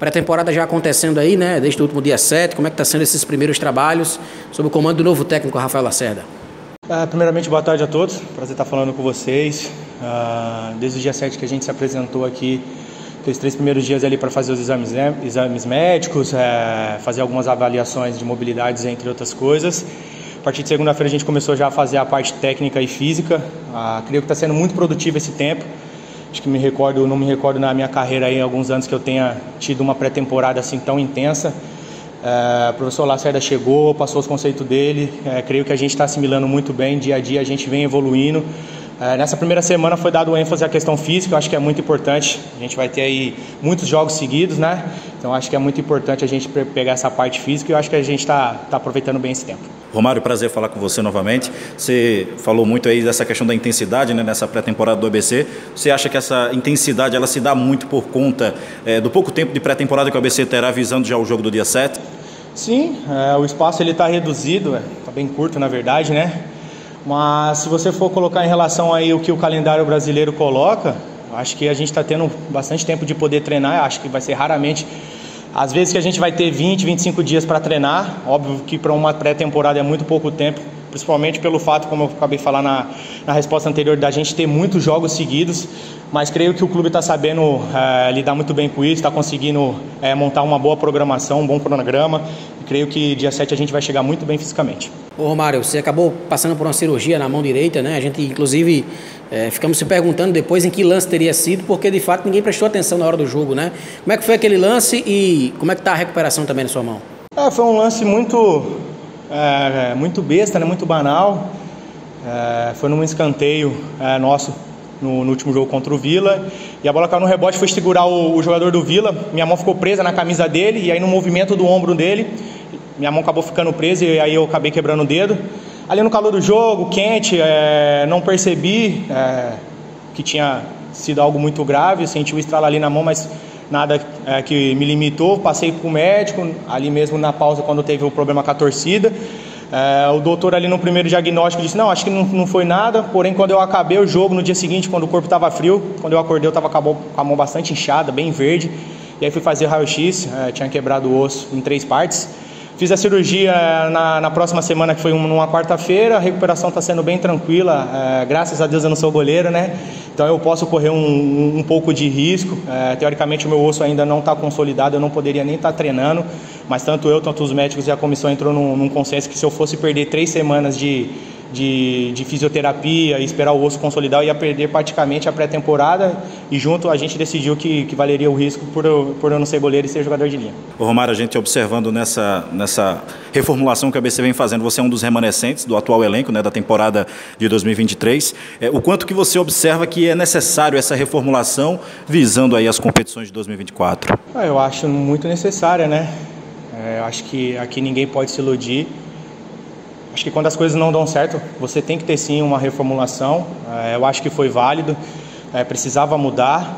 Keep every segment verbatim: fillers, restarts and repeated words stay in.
Pré-temporada já acontecendo aí, né? Desde o último dia sete, como é que está sendo esses primeiros trabalhos sob o comando do novo técnico, Rafael Lacerda? É, primeiramente, boa tarde a todos. Prazer estar falando com vocês. Uh, desde o dia sete que a gente se apresentou aqui, os três primeiros dias ali para fazer os exames, né, exames médicos, é, fazer algumas avaliações de mobilidades, entre outras coisas. A partir de segunda-feira a gente começou já a fazer a parte técnica e física. Uh, creio que está sendo muito produtivo esse tempo. Acho que me recordo, não me recordo na minha carreira aí, alguns anos que eu tenha tido uma pré-temporada assim tão intensa. Uh, o professor Lacerda chegou, passou os conceitos dele. Uh, creio que a gente está assimilando muito bem, dia a dia a gente vem evoluindo. Uh, nessa primeira semana foi dado ênfase à questão física, eu acho que é muito importante. A gente vai ter aí muitos jogos seguidos, né? Então acho que é muito importante a gente pegar essa parte física e eu acho que a gente está tá aproveitando bem esse tempo. Romário, prazer falar com você novamente. Você falou muito aí dessa questão da intensidade, né, nessa pré-temporada do A B C. Você acha que essa intensidade ela se dá muito por conta é, do pouco tempo de pré-temporada que o A B C terá visando já o jogo do dia sete? Sim, é, o espaço está reduzido, está é, bem curto na verdade, né? Mas se você for colocar em relação aí o que o calendário brasileiro coloca, acho que a gente está tendo bastante tempo de poder treinar. Acho que vai ser raramente, às vezes que a gente vai ter vinte, vinte e cinco dias para treinar. Óbvio que para uma pré-temporada é muito pouco tempo, principalmente pelo fato, como eu acabei de falar na, na resposta anterior, da gente ter muitos jogos seguidos. Mas creio que o clube está sabendo é, lidar muito bem com isso, está conseguindo é, montar uma boa programação, um bom cronograma. E creio que dia sete a gente vai chegar muito bem fisicamente. Ô Romário, você acabou passando por uma cirurgia na mão direita, né? A gente, inclusive, é, ficamos se perguntando depois em que lance teria sido, porque de fato ninguém prestou atenção na hora do jogo, né? Como é que foi aquele lance e como é que está a recuperação também na sua mão? É, foi um lance muito, é, muito besta, né? Muito banal. É, foi num escanteio é, nosso no, no último jogo contra o Vila. E a bola caiu no rebote, foi segurar o, o jogador do Vila. Minha mão ficou presa na camisa dele e aí no movimento do ombro dele, minha mão acabou ficando presa e aí eu acabei quebrando o dedo. Ali no calor do jogo, quente, é, não percebi é, que tinha sido algo muito grave. Senti o estralo ali na mão, mas nada é, que me limitou. Passei para o médico, ali mesmo na pausa, quando teve o problema com a torcida. É, o doutor ali no primeiro diagnóstico disse, não, acho que não, não foi nada. Porém, quando eu acabei o jogo, no dia seguinte, quando o corpo estava frio, quando eu acordei, eu estava com a mão bastante inchada, bem verde. E aí fui fazer raio-x, é, tinha quebrado o osso em três partes. Fiz a cirurgia na, na próxima semana, que foi numa quarta-feira. A recuperação está sendo bem tranquila. É, graças a Deus eu não sou goleiro, né? Então eu posso correr um, um, um pouco de risco. É, teoricamente o meu osso ainda não está consolidado, eu não poderia nem estar tá treinando. Mas tanto eu, tanto os médicos e a comissão entrou num, num consenso que se eu fosse perder três semanas de, de, de fisioterapia e esperar o osso consolidar, eu ia perder praticamente a pré-temporada. E junto a gente decidiu que, que valeria o risco por eu, por eu não ser goleiro e ser jogador de linha. Ô Romário, a gente observando nessa, nessa reformulação que a A B C vem fazendo, você é um dos remanescentes do atual elenco, né, da temporada de dois mil e vinte e três. É, o quanto que você observa que é necessário essa reformulação visando aí as competições de dois mil e vinte e quatro? Ah, eu acho muito necessária, né? É, eu acho que aqui ninguém pode se iludir. Acho que quando as coisas não dão certo, você tem que ter sim uma reformulação. É, eu acho que foi válido, é, precisava mudar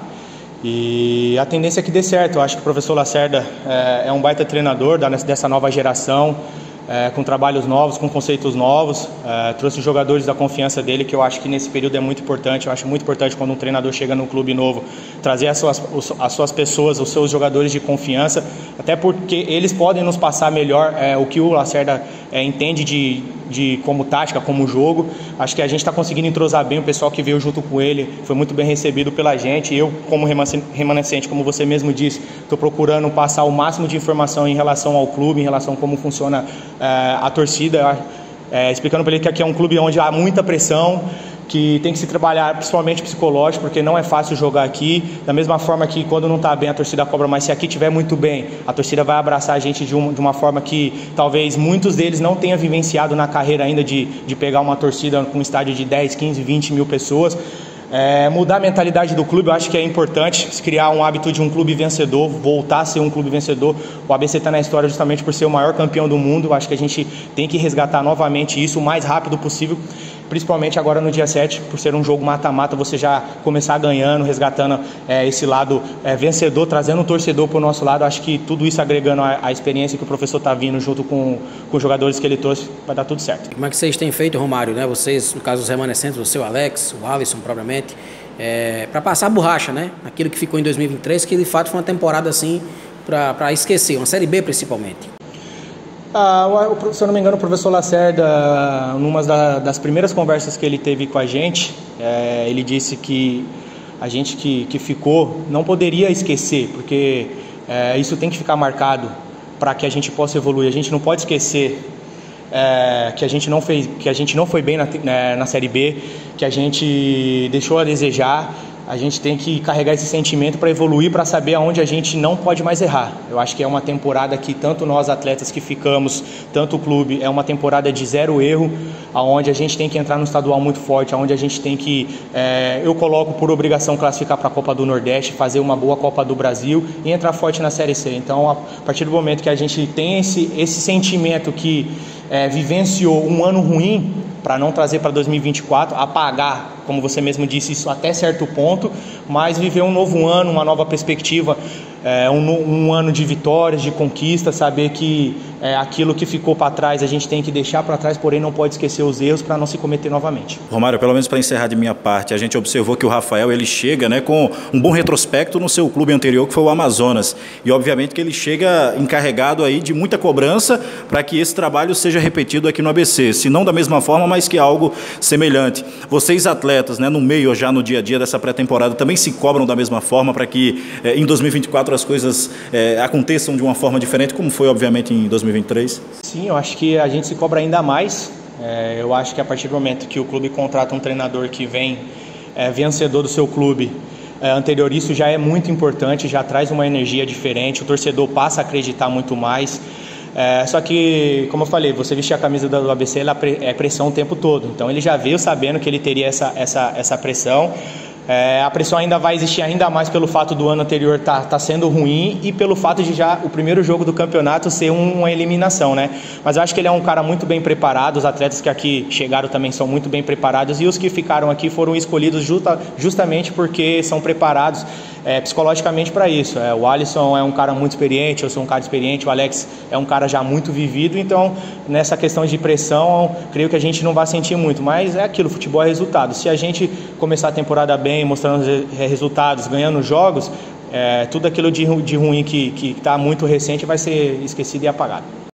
e a tendência é que dê certo. Eu acho que o professor Lacerda é, é um baita treinador dessa nova geração, é, com trabalhos novos, com conceitos novos. É, trouxe jogadores da confiança dele, que eu acho que nesse período é muito importante. Eu acho muito importante quando um treinador chega num clube novo, trazer as suas, as suas pessoas, os seus jogadores de confiança, até porque eles podem nos passar melhor é, o que o Lacerda é, entende de, de como tática, como jogo. Acho que a gente está conseguindo entrosar bem o pessoal que veio junto com ele, foi muito bem recebido pela gente. Eu, como remanescente, como você mesmo disse, estou procurando passar o máximo de informação em relação ao clube, em relação a como funciona é, a torcida, é, explicando para ele que aqui é um clube onde há muita pressão, que tem que se trabalhar principalmente psicológico, porque não é fácil jogar aqui, da mesma forma que quando não está bem a torcida cobra, mas se aqui estiver muito bem, a torcida vai abraçar a gente de, um, de uma forma que talvez muitos deles não tenham vivenciado na carreira ainda, de, de pegar uma torcida com um estádio de dez, quinze, vinte mil pessoas. É, mudar a mentalidade do clube, eu acho que é importante, criar um hábito de um clube vencedor, voltar a ser um clube vencedor. O A B C está na história justamente por ser o maior campeão do mundo. Eu acho que a gente tem que resgatar novamente isso o mais rápido possível, principalmente agora no dia sete, por ser um jogo mata-mata, você já começar ganhando, resgatando é, esse lado é, vencedor, trazendo um torcedor para o nosso lado. Acho que tudo isso agregando a, a experiência que o professor está vindo junto com, com os jogadores que ele trouxe, vai dar tudo certo. Como é que vocês têm feito, Romário, né? Vocês, no caso dos remanescentes, você, o Alex, o Alisson propriamente, é, para passar a borracha, né? Aquilo que ficou em dois mil e vinte e três, que de fato foi uma temporada assim para esquecer, uma Série B principalmente? Ah, o, se eu não me engano, o professor Lacerda, numa da, das primeiras conversas que ele teve com a gente, é, ele disse que a gente que, que ficou não poderia esquecer, porque é, isso tem que ficar marcado para que a gente possa evoluir. A gente não pode esquecer é, que, a gente não fez, que a gente não foi bem na, na, na Série B, que a gente deixou a desejar. A gente tem que carregar esse sentimento para evoluir, para saber aonde a gente não pode mais errar. Eu acho que é uma temporada que tanto nós atletas que ficamos, tanto o clube, é uma temporada de zero erro, aonde a gente tem que entrar no estadual muito forte, aonde a gente tem que, é, eu coloco por obrigação classificar para a Copa do Nordeste, fazer uma boa Copa do Brasil e entrar forte na Série C. Então, a partir do momento que a gente tem esse, esse sentimento que é, vivenciou um ano ruim, para não trazer para dois mil e vinte e quatro, apagar, como você mesmo disse, isso até certo ponto, mas viver um novo ano, uma nova perspectiva, é, um, um ano de vitórias, de conquistas, saber que é, aquilo que ficou para trás a gente tem que deixar para trás, porém não pode esquecer os erros para não se cometer novamente. Romário, pelo menos para encerrar de minha parte, a gente observou que o Rafael ele chega, né, com um bom retrospecto no seu clube anterior, que foi o Amazonas, e obviamente que ele chega encarregado aí de muita cobrança para que esse trabalho seja repetido aqui no A B C, se não da mesma forma, mas que algo semelhante. Vocês atletas, né, no meio, já no dia a dia dessa pré-temporada, também se cobram da mesma forma para que eh, em dois mil e vinte e quatro as coisas eh, aconteçam de uma forma diferente, como foi obviamente em dois mil e vinte e três? Sim, eu acho que a gente se cobra ainda mais. É, eu acho que a partir do momento que o clube contrata um treinador que vem é, vencedor do seu clube é, anterior, isso já é muito importante, já traz uma energia diferente, o torcedor passa a acreditar muito mais. É, só que, como eu falei, você vestir a camisa do A B C, ela é pressão o tempo todo. Então ele já veio sabendo que ele teria essa, essa, essa pressão. É, a pressão ainda vai existir ainda mais pelo fato do ano anterior estar tá, tá sendo ruim e pelo fato de já o primeiro jogo do campeonato ser um, uma eliminação, né? Mas eu acho que ele é um cara muito bem preparado, os atletas que aqui chegaram também são muito bem preparados e os que ficaram aqui foram escolhidos justa, justamente porque são preparados é, psicologicamente para isso. É, o Alisson é um cara muito experiente, eu sou um cara experiente, o Alex é um cara já muito vivido, então nessa questão de pressão, creio que a gente não vai sentir muito, mas é aquilo, futebol é resultado. Se a gente começar a temporada bem, mostrando resultados, ganhando jogos, é, tudo aquilo de, de ruim que está muito recente vai ser esquecido e apagado.